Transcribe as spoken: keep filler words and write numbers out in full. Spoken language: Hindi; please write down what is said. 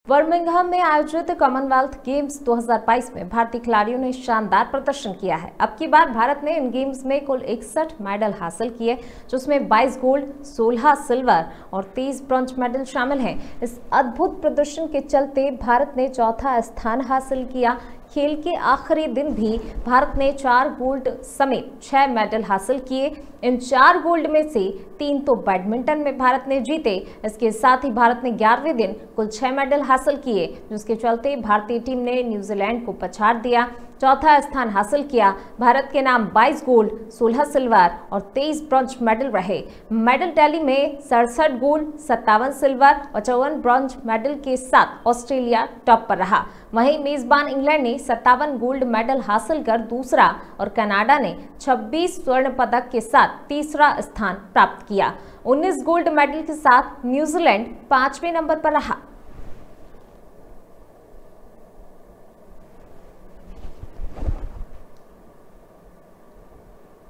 बर्मिंघम में आयोजित कॉमनवेल्थ गेम्स दो हज़ार बाईस में भारतीय खिलाड़ियों ने शानदार प्रदर्शन किया है। अब की बार भारत ने इन गेम्स में कुल इकसठ मेडल हासिल किए, जिसमें बाईस गोल्ड, सोलह सिल्वर और तेईस ब्रॉन्ज मेडल शामिल हैं। इस अद्भुत प्रदर्शन के चलते भारत ने चौथा स्थान हासिल किया। खेल के आखिरी दिन भी भारत ने चार गोल्ड समेत छह मेडल हासिल किए। इन चार गोल्ड में से तीन तो बैडमिंटन में भारत ने जीते। इसके साथ ही भारत ने ग्यारहवें दिन कुल छह मेडल हासिल किए, जिसके चलते भारतीय टीम ने न्यूजीलैंड को पछाड़ दिया, चौथा स्थान हासिल किया। भारत के नाम बाईस गोल्ड, सोलह सिल्वर और तेईस ब्रॉन्ज मेडल रहे। मेडल टैली में सड़सठ गोल्ड, सत्तावन सिल्वर और चौवन ब्रॉन्ज मेडल के साथ ऑस्ट्रेलिया टॉप पर रहा। वहीं मेजबान इंग्लैंड ने सत्तावन गोल्ड मेडल हासिल कर दूसरा और कनाडा ने छब्बीस स्वर्ण पदक के साथ तीसरा स्थान प्राप्त किया। उन्नीस गोल्ड मेडल के साथ न्यूजीलैंड पांचवें नंबर पर रहा।